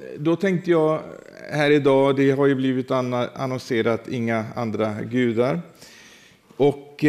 då tänkte jag här idag, det har ju blivit annonserat inga andra gudar. Och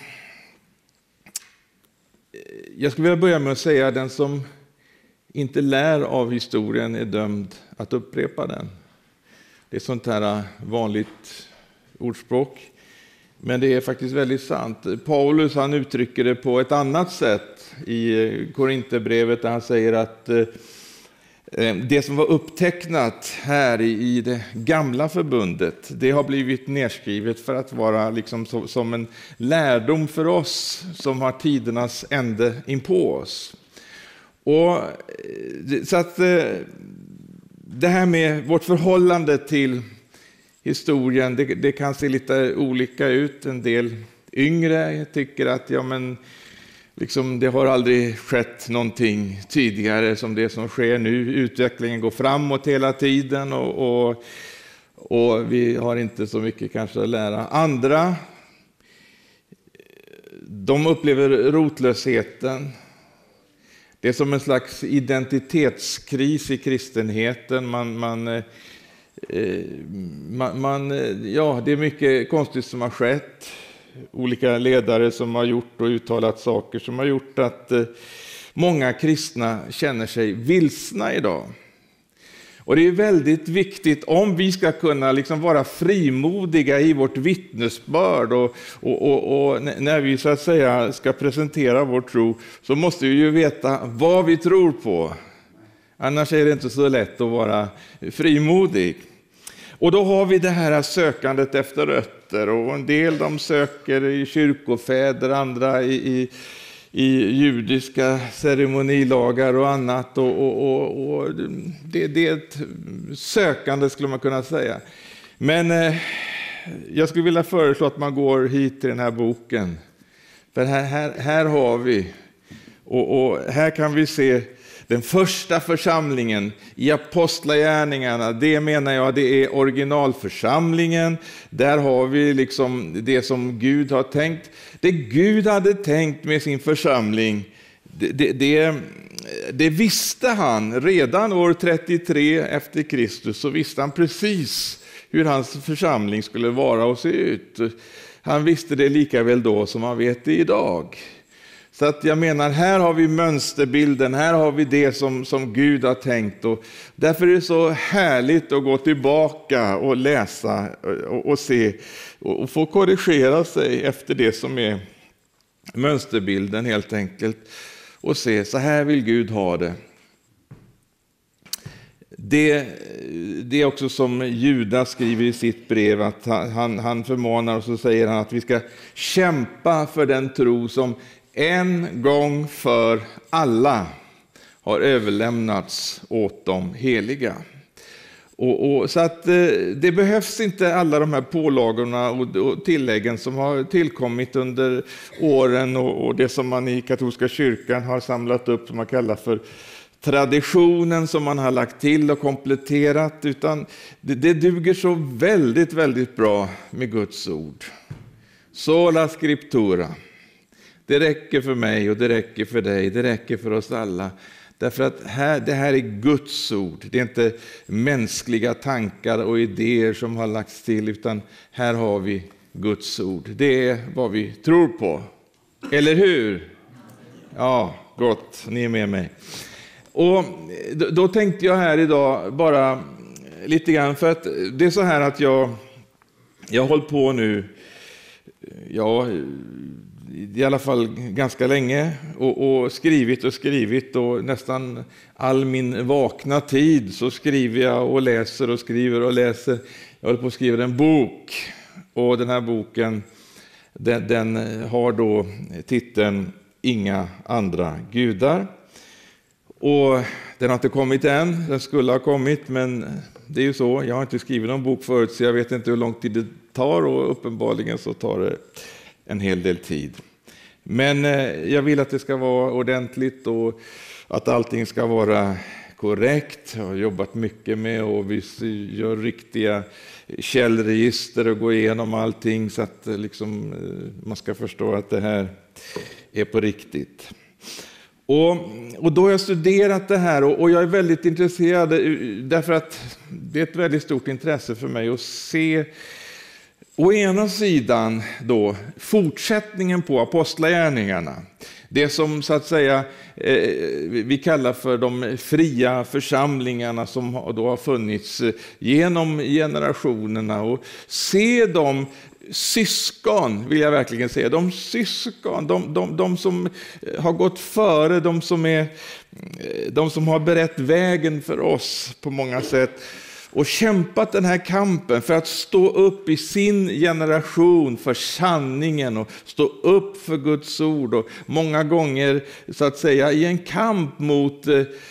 jag skulle vilja börja med att säga att den som inte lär av historien är dömd att upprepa den. Det är sånt här vanligt ordspråk. Men det är faktiskt väldigt sant. Paulus han uttrycker det på ett annat sätt i Korinthierbrevet där han säger att det som var upptecknat här i det gamla förbundet, det har blivit nedskrivet för att vara liksom som en lärdom för oss som har tidernas ände inpå oss. Och så att det här med vårt förhållande till historien, det kan se lite olika ut. En del yngre tycker att liksom, det har aldrig skett någonting tidigare som det som sker nu. Utvecklingen går framåt hela tiden och vi har inte så mycket kanske att lära. Andra, de upplever rotlösheten. Det är som en slags identitetskris i kristenheten. Det är mycket konstigt som har skett. Olika ledare som har gjort och uttalat saker som har gjort att många kristna känner sig vilsna idag. Och det är väldigt viktigt om vi ska kunna liksom vara frimodiga i vårt vittnesbörd och när vi så att säga ska presentera vår tro, så måste vi ju veta vad vi tror på. Annars är det inte så lätt att vara frimodig. Och då har vi det här sökandet efter rötter, och en del de söker i kyrkofäder, andra i judiska ceremonilagar och annat, och det är ett sökande skulle man kunna säga. Men jag skulle vilja föreslå att man går hit till den här boken, för här har vi, och här kan vi se den första församlingen i apostlagärningarna. Det menar jag, det är originalförsamlingen. Där har vi liksom det som Gud har tänkt. Det Gud hade tänkt med sin församling, det visste han redan år 33 efter Kristus. Så visste han precis hur hans församling skulle vara och se ut. Han visste det lika väl då som han vet det idag. Så att jag menar, här har vi mönsterbilden, här har vi det som Gud har tänkt. Och därför är det så härligt att gå tillbaka och läsa och se och få korrigera sig efter det som är mönsterbilden helt enkelt. Och se, så här vill Gud ha det. Det är också som Judas skriver i sitt brev, att han förmanar oss och säger han att vi ska kämpa för den tro som en gång för alla har överlämnats åt de heliga. Så att det behövs inte alla de här pålagorna och tilläggen som har tillkommit under åren, och det som man i katolska kyrkan har samlat upp som man kallar för traditionen, som man har lagt till och kompletterat, utan det duger så väldigt, väldigt bra med Guds ord. Sola scriptura. Det räcker för mig och det räcker för dig, det räcker för oss alla. Därför att det här är Guds ord. Det är inte mänskliga tankar och idéer som har lagts till, utan här har vi Guds ord. Det är vad vi tror på. Eller hur? Ja, gott, ni är med mig. Och då tänkte jag här idag bara lite grann, för att det är så här att jag har hållit på nu, i alla fall ganska länge, och skrivit, och nästan all min vakna tid så skriver jag och läser och skriver och läser. Jag håller på att skriva en bok, och den här boken den har då titeln Inga andra gudar. Och den har inte kommit än, den skulle ha kommit, men det är ju så, jag har inte skrivit någon bok förut, så jag vet inte hur lång tid det tar, och uppenbarligen så tar det en hel del tid. Men jag vill att det ska vara ordentligt och att allting ska vara korrekt. Jag har jobbat mycket med, och vi gör riktiga källregister och går igenom allting så att liksom, man ska förstå att det här är på riktigt. Och då har jag studerat det här och jag är väldigt intresserad därför att det är ett väldigt stort intresse för mig att se å ena sidan då fortsättningen på apostlagärningarna. Det som så att säga vi kallar för de fria församlingarna som då har funnits genom generationerna, och se de syskon, vill jag verkligen säga, de syskon, de som har gått före, de som har berett vägen för oss på många sätt och kämpat den här kampen för att stå upp i sin generation för sanningen och stå upp för Guds ord, och många gånger så att säga i en kamp mot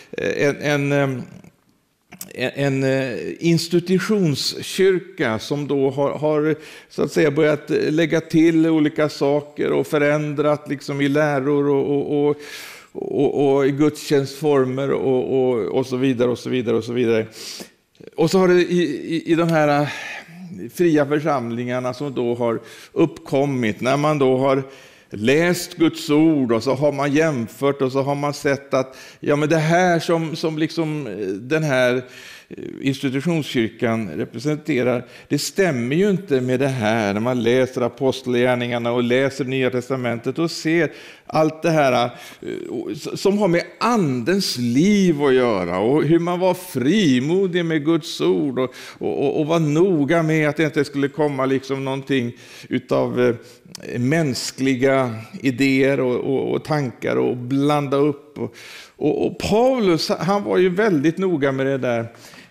en institutionskyrka som då har så att säga börjat lägga till olika saker och förändrat liksom i läror och i gudstjänstformer och så vidare och så vidare och så vidare. Och så har det i de här fria församlingarna som då har uppkommit, när man då har läst Guds ord och så har man jämfört och så har man sett att ja, men det här som liksom den här institutionskyrkan representerar, det stämmer ju inte med det här. När man läser apostlagärningarna och läser Nya testamentet och ser allt det här som har med andens liv att göra, och hur man var frimodig med Guds ord och var noga med att det inte skulle komma liksom någonting utav mänskliga idéer och tankar och blanda upp. Och Paulus, han var ju väldigt noga med det där.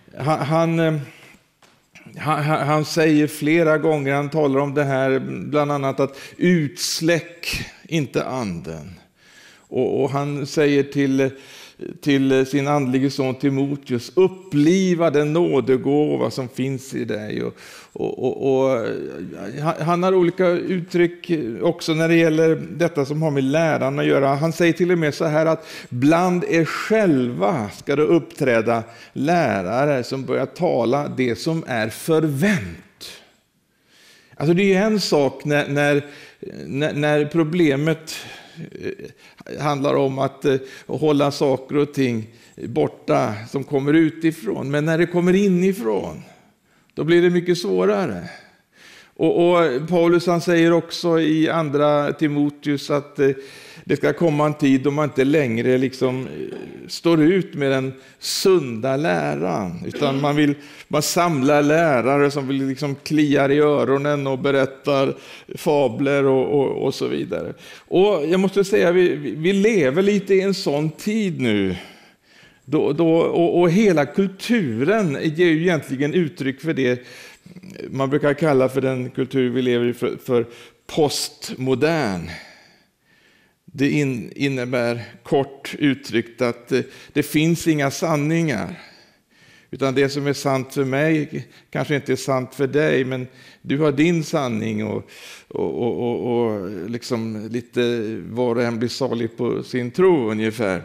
Han säger flera gånger, han talar om det här, bland annat att utsläck inte anden. Och han säger till sin andlige son Timoteus, uppliva den nådegåva som finns i dig. Och han har olika uttryck också när det gäller detta som har med läran att göra. Han säger till och med så här att bland er själva ska det uppträda lärare som börjar tala det som är förvänt. Alltså det är en sak när problemet handlar om att hålla saker och ting borta som kommer utifrån. Men när det kommer inifrån, då blir det mycket svårare. Och Paulus, han säger också i andra Timoteus att det ska komma en tid då man inte längre liksom står ut med den sunda läran, utan man samlar lärare som vill liksom kliar i öronen och berättar fabler och så vidare. Och jag måste säga, vi lever lite i en sån tid nu. Och hela kulturen ger ju egentligen uttryck för det man brukar kalla för den kultur vi lever i för postmodern. Det innebär kort uttryckt att det finns inga sanningar. Utan det som är sant för mig kanske inte är sant för dig, men du har din sanning och liksom lite var och en blir salig på sin tro ungefär.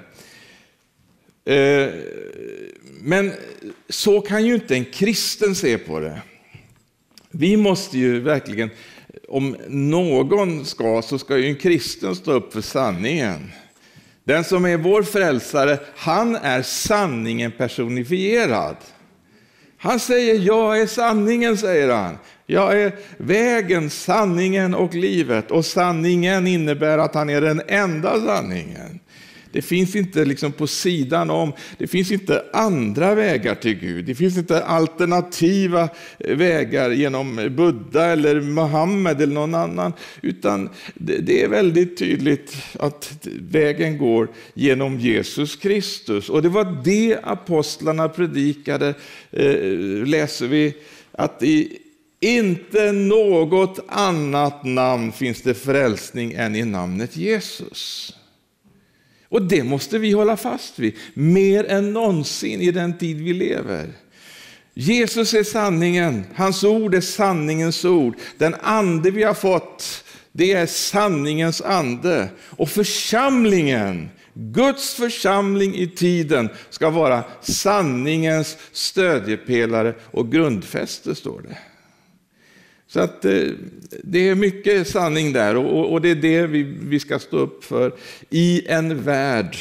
Men så kan ju inte en kristen se på det. Vi måste ju verkligen, om någon så ska ju en kristen stå upp för sanningen. Den som är vår frälsare, han är sanningen personifierad. Han säger, jag är sanningen, säger han. Jag är vägen, sanningen och livet. Och sanningen innebär att han är den enda sanningen. Det finns inte liksom på sidan om, det finns inte andra vägar till Gud. Det finns inte alternativa vägar genom Buddha eller Muhammed eller någon annan. Utan det är väldigt tydligt att vägen går genom Jesus Kristus. Och det var det apostlarna predikade, läser vi, att i inte något annat namn finns det frälsning än i namnet Jesus. Och det måste vi hålla fast vid, mer än någonsin i den tid vi lever. Jesus är sanningen, hans ord är sanningens ord. Den ande vi har fått, det är sanningens ande. Och församlingen, Guds församling i tiden, ska vara sanningens stödjepelare och grundfäste, står det. Så att det är mycket sanning där, och det är det vi ska stå upp för i en värld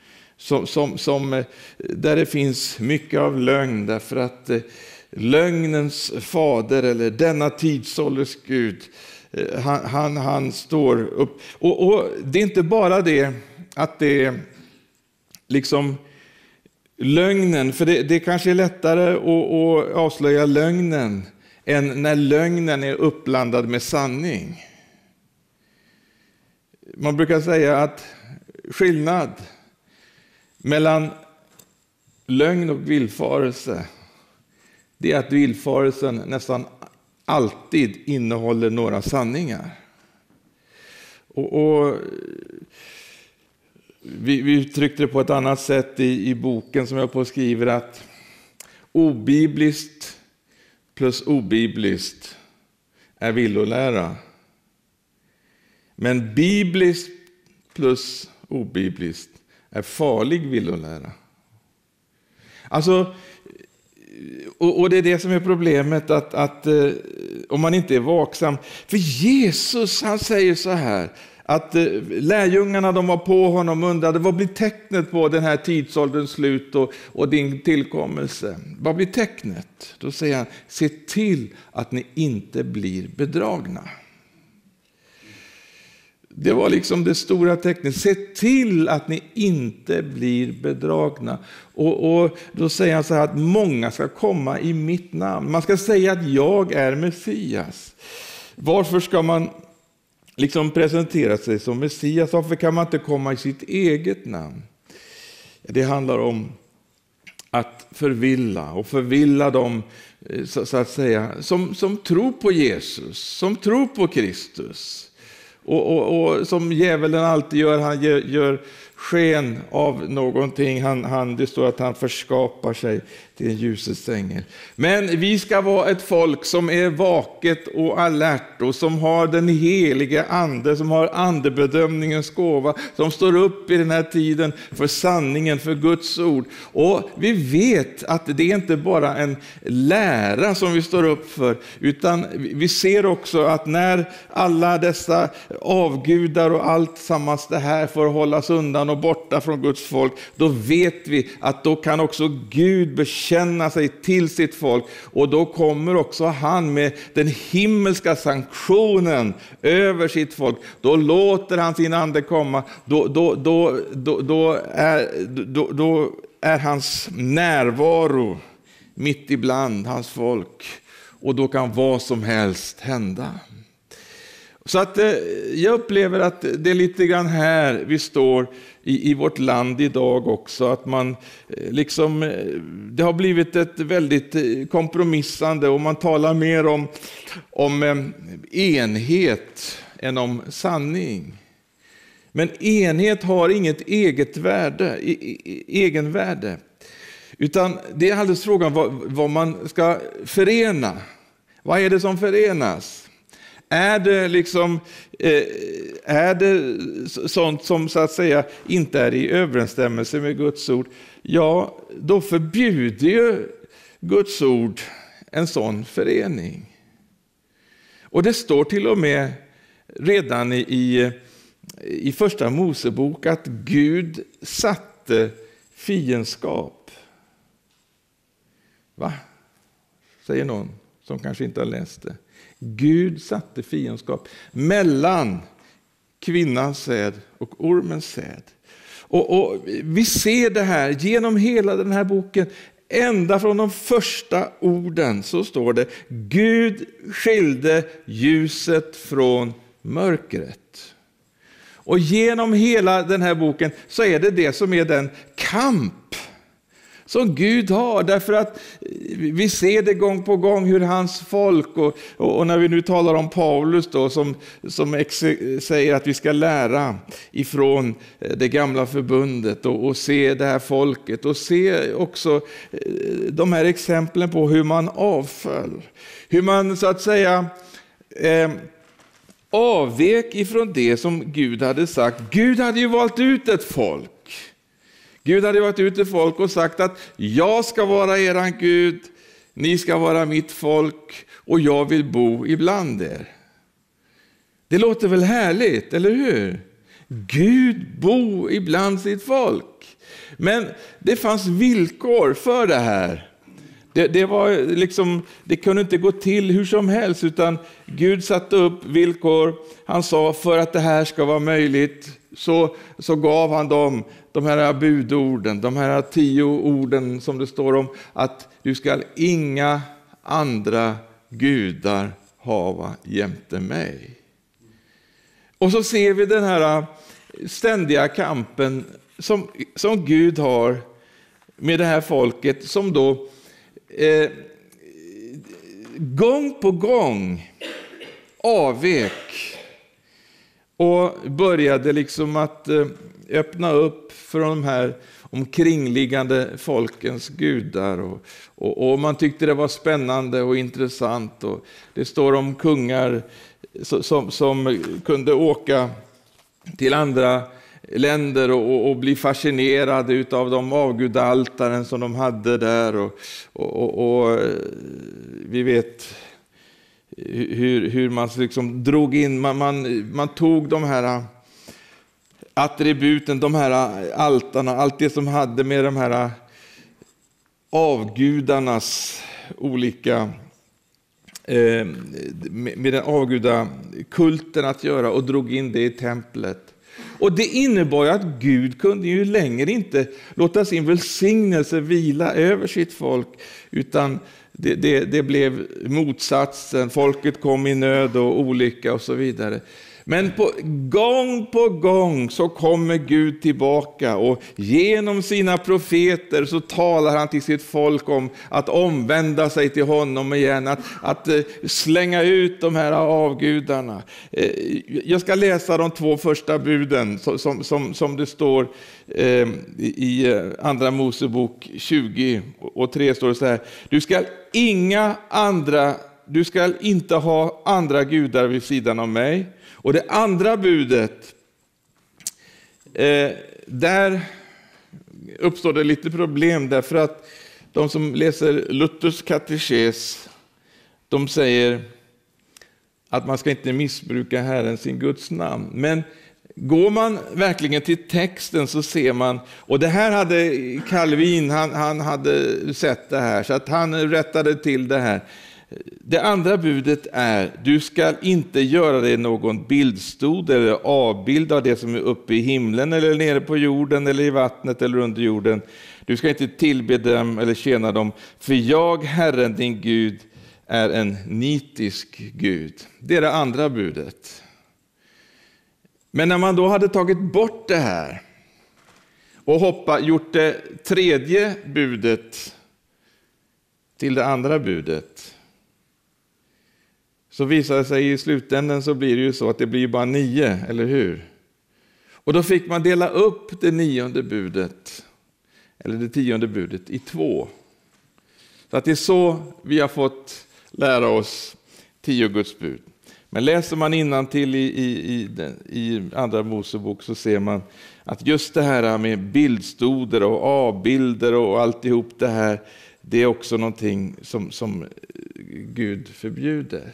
där det finns mycket av lögn, därför att lögnens fader, eller denna tidsålders Gud, han står upp. Och det är inte bara det att det är liksom lögnen, för det kanske är lättare att avslöja lögnen än när lögnen är uppblandad med sanning. Man brukar säga att skillnad mellan lögn och villfarelse, det är att villfarelsen nästan alltid innehåller några sanningar. Och vi uttryckte det på ett annat sätt i boken som jag på skriver, att obibliskt plus obibliskt är villolära. Men bibliskt plus obibliskt är farlig villolära. Alltså, och det är det som är problemet, att om man inte är vaksam. För Jesus, han säger så här, att lärjungarna, de var på honom och undrade, vad blir tecknet på den här tidsålderns slut och din tillkommelse? Vad blir tecknet? Då säger han, se till att ni inte blir bedragna. Det var liksom det stora tecknet. Se till att ni inte blir bedragna. Och då säger han så här, att många ska komma i mitt namn. Man ska säga att jag är Messias. Varför ska man liksom presentera sig som Messias? Varför kan man inte komma i sitt eget namn? Det handlar om att förvilla dem, så att säga, som tror på Jesus, som tror på Kristus. Och som djävulen alltid gör, han gör sken av någonting. Det står att han förskapar sig till en ljusets ängel. Men vi ska vara ett folk som är vaket och alert, och som har den helige ande, som har andebedömningens gåva, som står upp i den här tiden för sanningen, för Guds ord. Och vi vet att det är inte bara en lära som vi står upp för, utan vi ser också att när alla dessa avgudar och allt sammans det här får hållas undan och borta från Guds folk, då vet vi att då kan också Gud bekänna sig till sitt folk, och då kommer också han med den himmelska sanktionen över sitt folk. Då låter han sin ande komma, då är hans närvaro mitt ibland hans folk, och då kan vad som helst hända. Så att jag upplever att det är lite grann här vi står i vårt land idag också, att man liksom, det har blivit ett väldigt kompromissande, och man talar mer om enhet än om sanning. Men enhet har inget egenvärde, utan det är alldeles frågan vad man ska förena. Vad är det som förenas? Är det sånt som så att säga inte är i överensstämmelse med Guds ord? Ja, då förbjuder ju Guds ord en sån förening. Och det står till och med redan i första Mosebok att Gud satte fiendskap. Va? Säger någon som kanske inte har läst det. Gud satte fiendskap mellan kvinnans säd och ormens säd. Och vi ser det här genom hela den här boken. Ända från de första orden så står det: Gud skilde ljuset från mörkret. Och genom hela den här boken så är det som är den kamp som Gud har, därför att vi ser det gång på gång hur hans folk, och när vi nu talar om Paulus då, som säger att vi ska lära ifrån det gamla förbundet och se det här folket, och se också de här exemplen på hur man avföll, hur man så att säga avvek ifrån det som Gud hade sagt. Gud hade ju valt ut ett folk. Gud hade varit ute folk och sagt att jag ska vara eran Gud, ni ska vara mitt folk och jag vill bo ibland er. Det låter väl härligt, eller hur? Gud bo ibland sitt folk. Men det fanns villkor för det här. Det var liksom, det kunde inte gå till hur som helst, utan Gud satte upp villkor. Han sa, för att det här ska vara möjligt så gav han dem de här budorden, de här 10 orden som det står om, att du ska inga andra gudar hava jämte mig. Och så ser vi den här ständiga kampen som Gud har med det här folket, som då gång på gång avvek och började liksom att öppna upp för de här omkringliggande folkens gudar, och man tyckte det var spännande och intressant. Och det står om kungar som kunde åka till andra länder och bli fascinerade av de avgudaltaren som de hade där, och vi vet hur man liksom drog in, man tog de här attributen, de här altarna, allt det som hade med de här avgudarnas olika med den avgudakulten att göra, och drog in det i templet. Och det innebar att Gud kunde ju längre inte låta sin välsignelse vila över sitt folk, utan det blev motsatsen. Folket kom i nöd och olycka och så vidare. Men gång på gång så kommer Gud tillbaka, och genom sina profeter så talar han till sitt folk om att omvända sig till honom igen, att slänga ut de här avgudarna. Jag ska läsa de 2 första buden som det står i andra Mosebok 20:3 står det så här: du ska inte ha andra gudar vid sidan av mig. Och det andra budet, där uppstår det lite problem, därför att de som läser Luthers katekes, de säger att man ska inte missbruka Herren sin Guds namn. Men går man verkligen till texten så ser man, och det här hade Calvin, han hade sett det här, så att han rättade till det här. Det andra budet är: du ska inte göra dig någon bildstod eller avbild av det som är uppe i himlen eller nere på jorden eller i vattnet eller under jorden. Du ska inte tillbe dem eller tjäna dem, för jag, Herren din Gud, är en nitisk Gud. Det är det andra budet. Men när man då hade tagit bort det här och gjort det tredje budet till det andra budet, så visar det sig i slutändan, så blir det ju så att det blir bara 9, eller hur? Och då fick man dela upp det 9:e budet, eller det 10:e budet, i 2. Så att det är så vi har fått lära oss 10 Guds bud. Men läser man innantill i andra Mosebok, så ser man att just det här med bildstoder och avbilder och alltihop det här, det är också någonting som Gud förbjuder.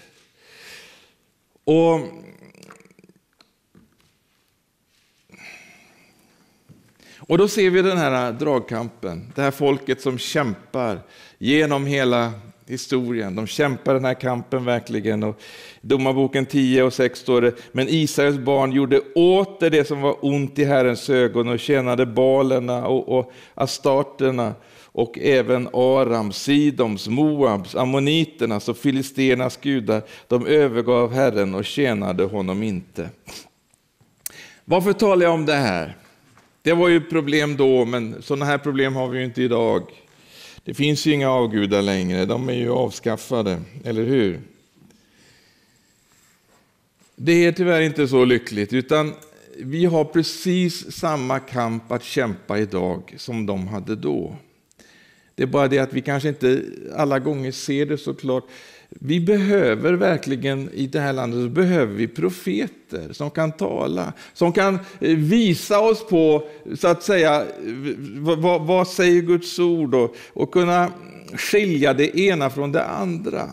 Och då ser vi den här dragkampen, det här folket som kämpar genom hela historien. De kämpar den här kampen verkligen. Och Domarboken 10:6 står det: men Israels barn gjorde åter det som var ont i Herrens ögon och tjänade Balerna och Astarterna och även Arams, Sidoms, Moabs, Ammoniternas och Filisternas gudar. De övergav Herren och tjänade honom inte. Varför talar jag om det här? Det var ju problem då, men sådana här problem har vi ju inte idag. Det finns ju inga avgudar längre, de är ju avskaffade, eller hur? Det är tyvärr inte så lyckligt, utan vi har precis samma kamp att kämpa idag som de hade då. Det är bara det att vi kanske inte alla gånger ser det så klart. vi behöver verkligen i det här landet, så behöver vi profeter som kan tala, som kan visa oss på, så att säga, vad säger Guds ord, och kunna skilja det ena från det andra.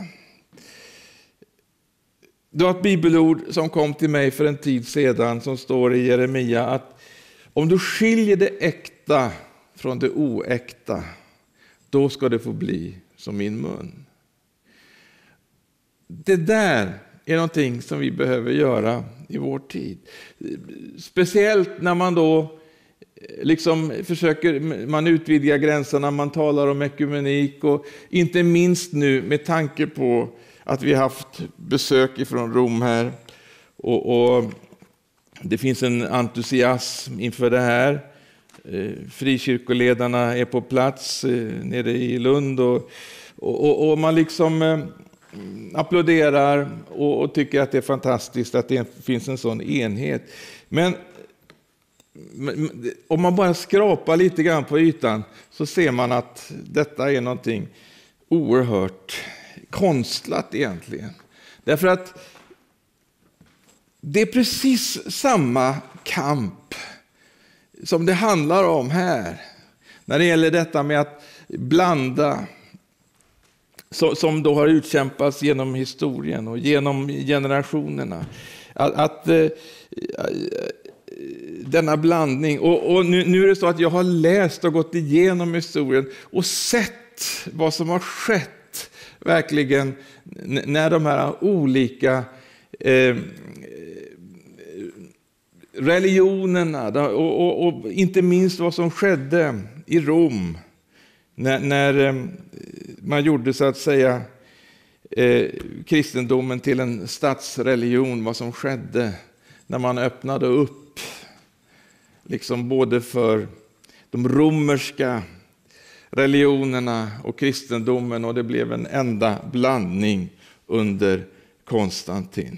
Det var ett bibelord som kom till mig för en tid sedan, som står i Jeremia, att om du skiljer det äkta från det oäkta, då ska det få bli som min mun. Det där är någonting som vi behöver göra i vår tid. Speciellt när man då liksom man utvidgar gränserna, man talar om ekumenik, och inte minst nu med tanke på att vi har haft besök ifrån Rom här, och det finns en entusiasm inför det här. Frikyrkoledarna är på plats nere i Lund, och man liksom applåderar och tycker att det är fantastiskt att det finns en sån enhet. Men om man bara skrapar lite grann på ytan, så ser man att detta är någonting oerhört konstlat egentligen. Därför att det är precis samma kamp som det handlar om här, när det gäller detta med att blanda, som då har utkämpats genom historien och genom generationerna. Att denna blandning, och nu är det så att jag har läst och gått igenom historien och sett vad som har skett verkligen när de här olika religionerna, och inte minst vad som skedde i Rom när man gjorde, så att säga, kristendomen till en statsreligion, vad som skedde när man öppnade upp liksom både för de romerska religionerna och kristendomen, och det blev en enda blandning under Konstantin.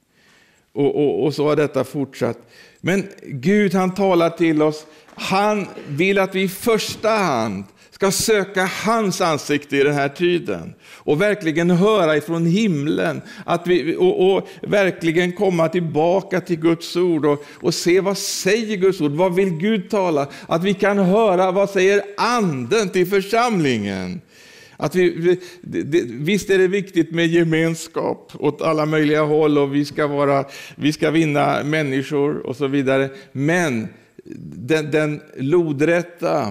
Och så har detta fortsatt. Men Gud, han talar till oss. Han vill att vi i första hand ska söka hans ansikte i den här tiden och verkligen höra ifrån himlen, att vi och verkligen komma tillbaka till Guds ord och se vad säger Guds ord, vad vill Gud tala, att vi kan höra vad säger anden till församlingen. Att visst är det viktigt med gemenskap åt alla möjliga håll, och vi ska vinna människor och så vidare, men den lodrätta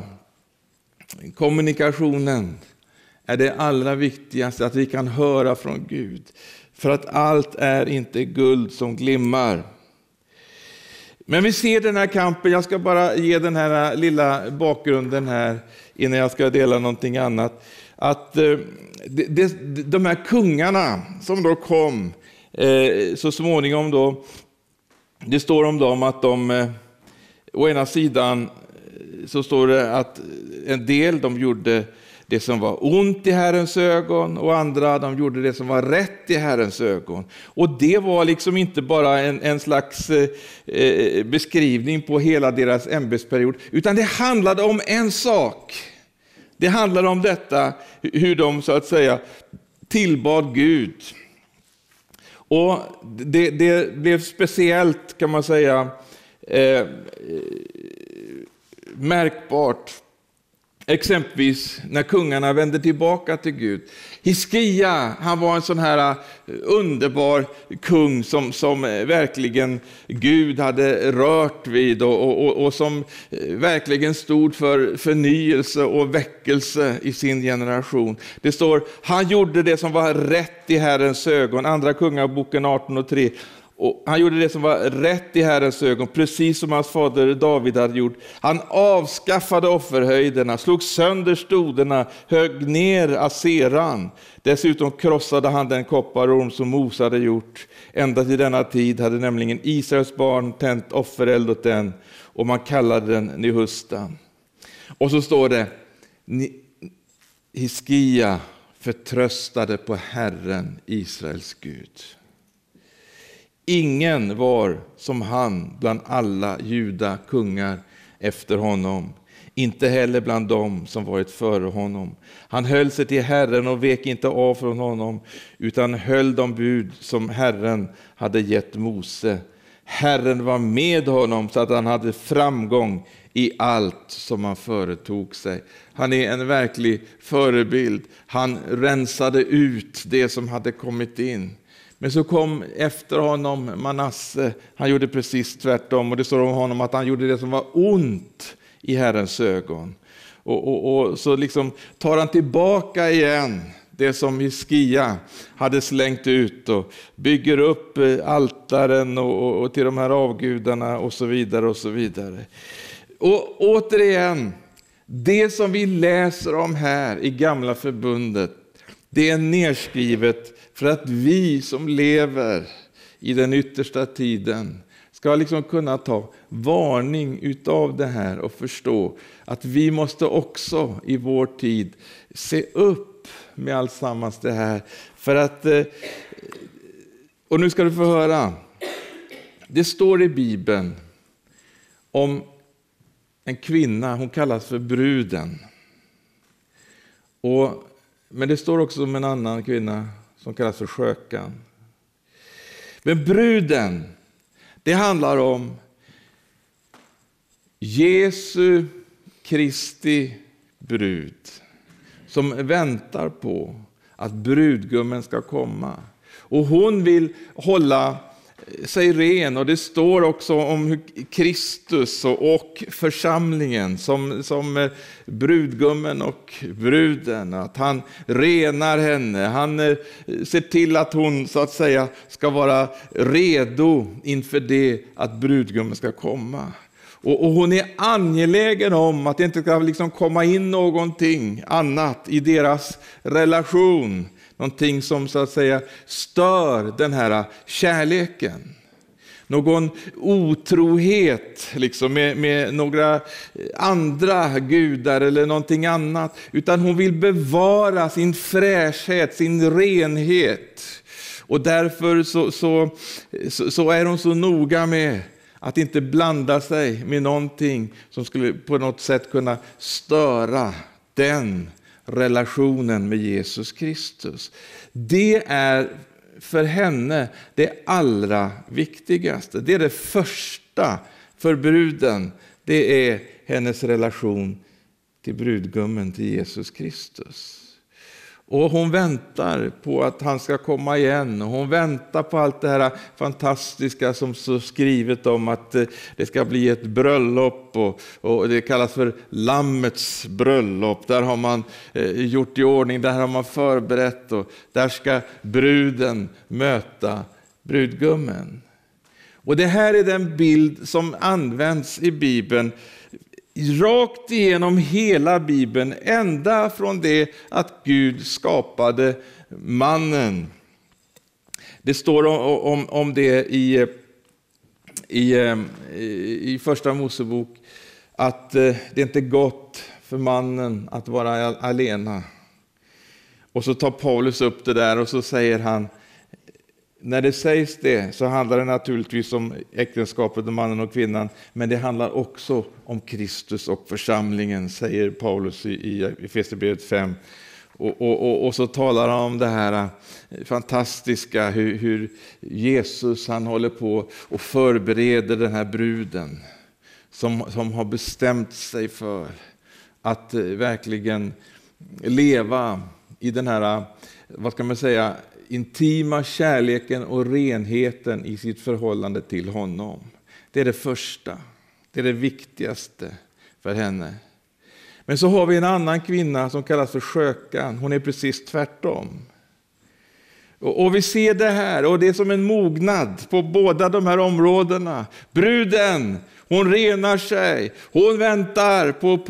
kommunikationen är det allra viktigaste, att vi kan höra från Gud, för att allt är inte guld som glimmar. Men vi ser den här kampen. Jag ska bara ge den här lilla bakgrunden här innan jag ska dela någonting annat. Att de här kungarna som då kom så småningom då, det står om dem att de å ena sidan så står det att en del de gjorde det som var ont i Herrens ögon, och andra de gjorde det som var rätt i Herrens ögon. Och det var liksom inte bara en slags beskrivning på hela deras ämbetsperiod, utan det handlade om en sak. Det handlade om detta, hur de, så att säga, tillbad Gud. Och det blev speciellt, kan man säga, märkbart exempelvis när kungarna vände tillbaka till Gud. Hiskia, han var en sån här underbar kung som verkligen Gud hade rört vid och som verkligen stod för förnyelse och väckelse i sin generation. Det står, han gjorde det som var rätt i Herrens ögon. Andra kungaboken 18:3. Och han gjorde det som var rätt i Herrens ögon, precis som hans fader David hade gjort. Han avskaffade offerhöjderna, slog sönder stoderna, högg ner aseran. Dessutom krossade han den kopparorm som Mose hade gjort. Ända till denna tid hade nämligen Israels barn tänt offereld åt den, och man kallade den Nehustan. Och så står det, Hiskia förtröstade på Herren, Israels Gud. Ingen var som han bland alla juda kungar efter honom. inte heller bland dem som varit före honom. Han höll sig till Herren och vek inte av från honom, utan höll de bud som Herren hade gett Mose. Herren var med honom så att han hade framgång i allt som han företog sig. Han är en verklig förebild. Han rensade ut det som hade kommit in. Men så kom efter honom Manasse. Han gjorde precis tvärtom, och det står om honom att han gjorde det som var ont i Herrens ögon. Och så liksom tar han tillbaka igen det som Hiskia hade slängt ut och bygger upp altaren och till de här avgudarna och så vidare och så vidare. Och återigen, det som vi läser om här i Gamla förbundet, det är nedskrivet för att vi som lever i den yttersta tiden ska liksom kunna ta varning utav det här och förstå att vi måste också i vår tid se upp med allsammans det här. För att, och nu ska du få höra, det står i Bibeln om en kvinna, hon kallas för bruden. Men det står också om en annan kvinna som kallas för skökan. Men bruden, det handlar om Jesu Kristi brud som väntar på att brudgummen ska komma. Och hon vill hålla sig ren, och det står också om Kristus och församlingen som brudgummen och bruden, att han renar henne, han ser till att hon så att säga ska vara redo inför det att brudgummen ska komma. Och hon är angelägen om att det inte ska liksom komma in någonting annat i deras relation. Någonting som så att säga stör den här kärleken. Någon otrohet liksom med några andra gudar eller någonting annat. Utan hon vill bevara sin fräschhet, sin renhet. Och därför så är hon så noga med att inte blanda sig med någonting som skulle på något sätt kunna störa den relationen med Jesus Kristus. Det är för henne det allra viktigaste. Det är det första för bruden. Det är hennes relation till brudgummen, till Jesus Kristus. Och hon väntar på att han ska komma igen. Och hon väntar på allt det här fantastiska som så skrivet om att det ska bli ett bröllop. Och det kallas för Lammets bröllop. Där har man gjort i ordning, där har man förberett. Och där ska bruden möta brudgummen. Och det här är den bild som används i Bibeln. Rakt igenom hela Bibeln, ända från det att Gud skapade mannen. Det står om det i första Mosebok att det inte är gott för mannen att vara alena. Och så tar Paulus upp det där och så säger han, när det sägs det så handlar det naturligtvis om äktenskapet, om mannen och kvinnan, men det handlar också om Kristus och församlingen, säger Paulus i Efesierbrevet 5. Och så talar han om det här fantastiska, hur Jesus han håller på och förbereder den här bruden som har bestämt sig för att verkligen leva i den här, vad ska man säga, intima kärleken och renheten i sitt förhållande till honom. Det är det första. Det är det viktigaste för henne. Men så har vi en annan kvinna som kallas för skökan. Hon är precis tvärtom. Och vi ser det här, och det är som en mognad på båda de här områdena. Bruden, hon renar sig. Hon väntar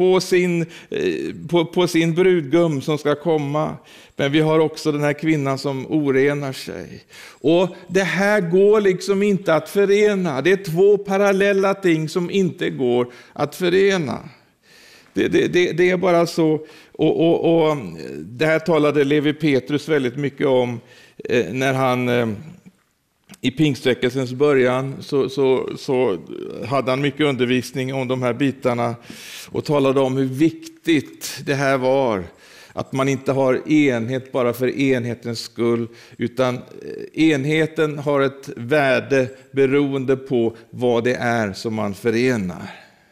på sin brudgum som ska komma. Men vi har också den här kvinnan som orenar sig. Och det här går liksom inte att förena. Det är två parallella ting som inte går att förena. Det är bara så. Och det här talade Levi Petrus väldigt mycket om när han I pingstväckelsens början så hade han mycket undervisning om de här bitarna och talade om hur viktigt det här var. Att man inte har enhet bara för enhetens skull, utan enheten har ett värde beroende på vad det är som man förenar.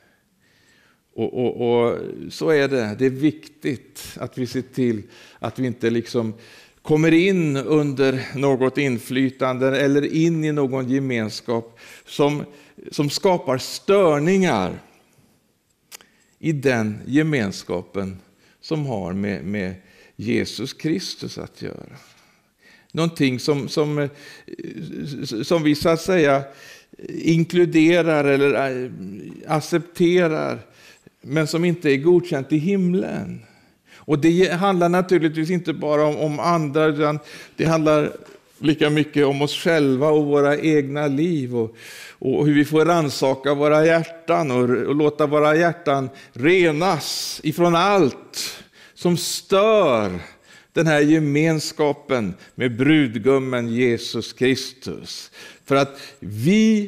Och så är det. Det är viktigt att vi ser till att vi inte liksom kommer in under något inflytande eller in i någon gemenskap som skapar störningar i den gemenskapen som har med Jesus Kristus att göra. Någonting som vi så att säga inkluderar eller accepterar, men som inte är godkänt i himlen. Och det handlar naturligtvis inte bara om andra, utan det handlar lika mycket om oss själva och våra egna liv och hur vi får rannsaka våra hjärtan och låta våra hjärtan renas ifrån allt som stör den här gemenskapen med brudgummen Jesus Kristus. För att vi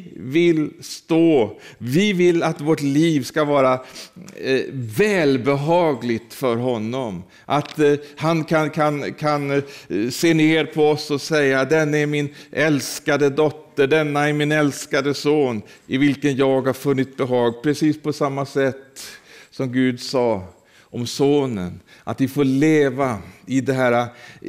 vill att vårt liv ska vara välbehagligt för honom. Att han kan se ner på oss och säga: den är min älskade dotter, denna är min älskade son, i vilken jag har funnit behag. Precis på samma sätt som Gud sa om sonen, att vi får leva i det här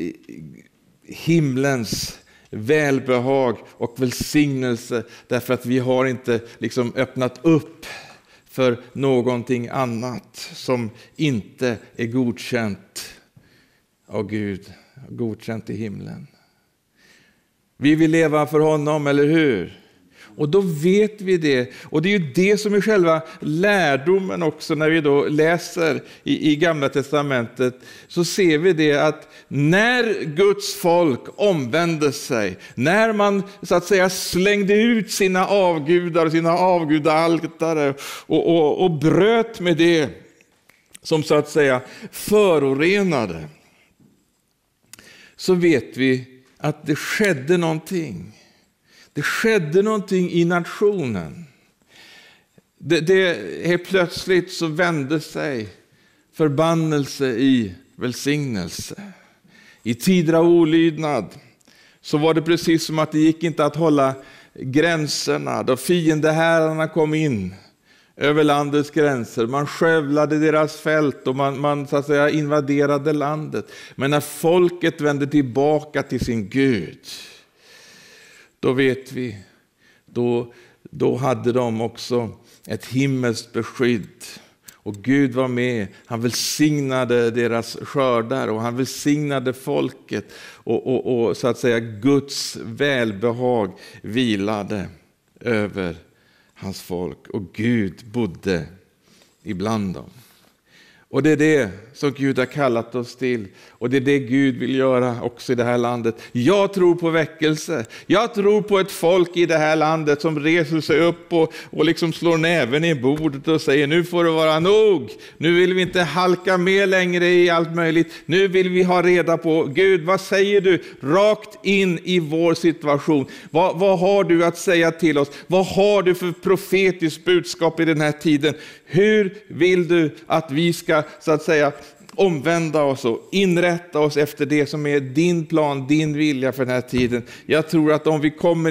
himlens välbehag och välsignelse, därför att vi har inte liksom öppnat upp för någonting annat som inte är godkänt av Gud, godkänt i himlen. Vi vill leva för honom, eller hur? Och då vet vi det. Och det är ju det som är själva lärdomen också när vi då läser i Gamla testamentet. Så ser vi det att när Guds folk omvände sig, när man så att säga slängde ut sina avgudar, sina avgudaaltare och bröt med det som så att säga förorenade, så vet vi att det skedde någonting. Det skedde någonting i nationen. Helt plötsligt så vände sig förbannelse i välsignelse. I tider av olydnad så var det precis som att det gick inte att hålla gränserna. Då fiendehärarna kom in över landets gränser. Man skövlade deras fält och man så att säga invaderade landet. Men när folket vände tillbaka till sin Gud, då vet vi, då hade de också ett himmelskt beskydd. Och Gud var med, han välsignade deras skördar och han välsignade folket. Och så att säga Guds välbehag vilade över hans folk. Och Gud bodde ibland dem. Och det är det som Gud har kallat oss till. Och det är det Gud vill göra också i det här landet. Jag tror på väckelse. Jag tror på ett folk i det här landet som reser sig upp och liksom slår näven i bordet och säger: nu får det vara nog. Nu vill vi inte halka med längre i allt möjligt. Nu vill vi ha reda på, Gud, vad säger du rakt in i vår situation? Vad har du att säga till oss? Vad har du för profetiskt budskap i den här tiden? Hur vill du att vi ska så att säga omvända oss och inrätta oss efter det som är din plan, din vilja för den här tiden? Jag tror att om vi kommer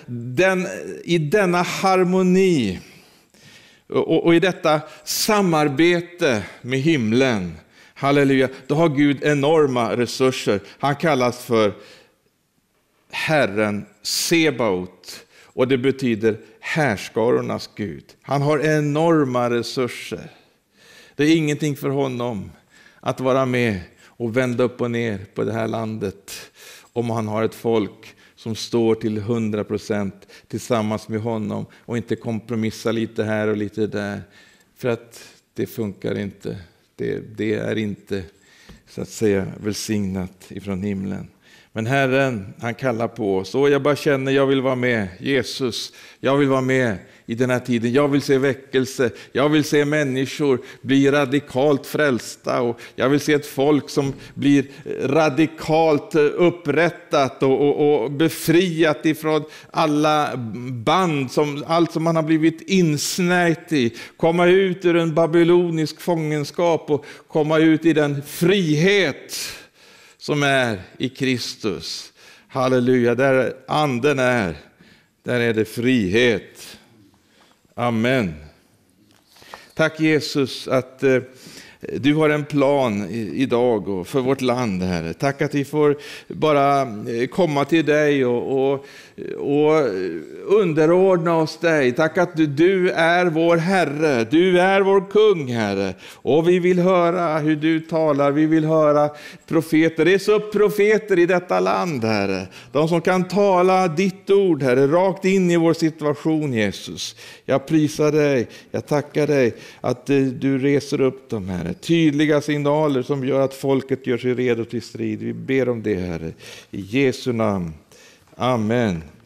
i denna harmoni och i detta samarbete med himlen, halleluja, då har Gud enorma resurser. Han kallas för Herren Sebaot, och det betyder härskarornas Gud. Han har enorma resurser. Det är ingenting för honom att vara med och vända upp och ner på det här landet, om han har ett folk som står till 100% tillsammans med honom och inte kompromissar lite här och lite där. För att det funkar inte. Det är inte så att säga välsignat ifrån himlen. Men Herren, han kallar på oss. Och jag bara känner, jag vill vara med. Jesus, jag vill vara med i den här tiden. Jag vill se väckelse. Jag vill se människor bli radikalt frälsta. Och jag vill se ett folk som blir radikalt upprättat och befriat ifrån alla band, allt som man har blivit insnärjt i. Komma ut ur en babylonisk fångenskap och komma ut i den frihet som är i Kristus. Halleluja, där anden är, där är det frihet. Amen. Tack Jesus att du har en plan idag och för vårt land, Herre. Tack att vi får bara komma till dig och underordna oss dig. Tack att du är vår Herre, du är vår kung, Herre. Och vi vill höra hur du talar, vi vill höra profeter. Res upp profeter i detta land, Herre. De som kan tala ditt ord, Herre, rakt in i vår situation, Jesus. Jag prisar dig, jag tackar dig att du reser upp dem, Herre. Tydliga signaler som gör att folket gör sig redo till strid. Vi ber om det, Herre. I Jesu namn. Amen.